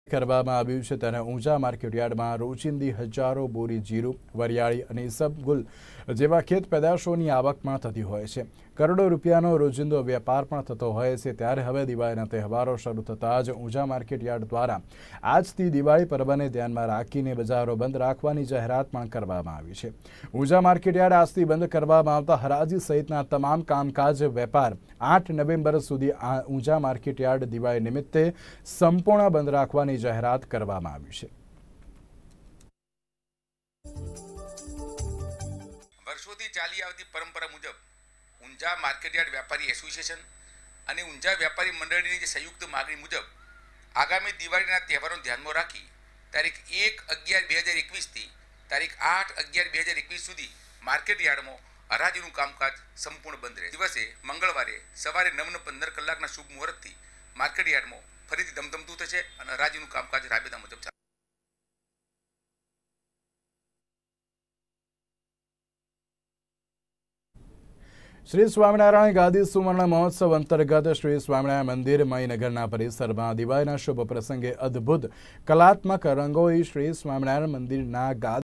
કરવામાં આવ્યું છે ત્યારે ઊંઝા માર્કેટયાર્ડમાં રોજિંદી હજારો બોરી જીરું, વરિયાળી અને ઈસબગુલ જેવા ખેત પેદાશોની આવકમાં થતી હોય છે। કરોડો રૂપિયાનો રોજિંદો વેપાર પણ થતો હોય છે। ત્યારે હવે દિવાળીના તહેવારો શરૂ થતાં જ ઊંઝા માર્કેટયાર્ડ દ્વારા આજથી દિવાળી પર્વને ધ્યાનમાં રાખીને બજારો બંધ રાખવાની જાહેરાત પણ કરવામાં આવી છે। ઊંઝા માર્કેટયાર્ડ આજથી બંધ કરવામાં આવતા હરાજી સહિતના તમામ કામકાજ વેપાર 8 નવેમ્બર સુધી ઊંઝા માર્કેટયાર્ડ દિવાળી નિમિત્તે સંપૂર્ણ બંધ રાખવાની જાહેરાત કરવામાં આવી છે। વર્ષોથી ચાલી આવતી પરંપરા મુજબ ઊંઝા માર્કેટયાર્ડ વેપારી એસોસિએશન અને ઊંઝા વેપારી મંડળીની જે સંયુક્ત માગણી મુજબ આગામી દિવાળીના તહેવારોને ધ્યાનમાં રાખી તારીખ 1/11/2021 થી તારીખ 8/11/2021 સુધી માર્કેટયાર્ડમાં હરાજીનું કામકાજ સંપૂર્ણ બંધ રહે। દિવસે મંગળવારે સવારે 9:15 કલાકના શુભ મુહૂર્તથી માર્કેટયાર્ડમાં ફરીથી ધમધમતું થશે અને હરાજીનું કામકાજ રાબેતા મુજબ ચાલશે। श्री स्वामीनारायण गादी सुवर्ण महोत्सव अंतर्गत श्री स्वामीनारायण मंदिर मईनगरना परिसर में दिवाळीना शुभ प्रसंगे अद्भुत कलात्मक रंगोळी श्री स्वामीनारायण मंदिरना गादी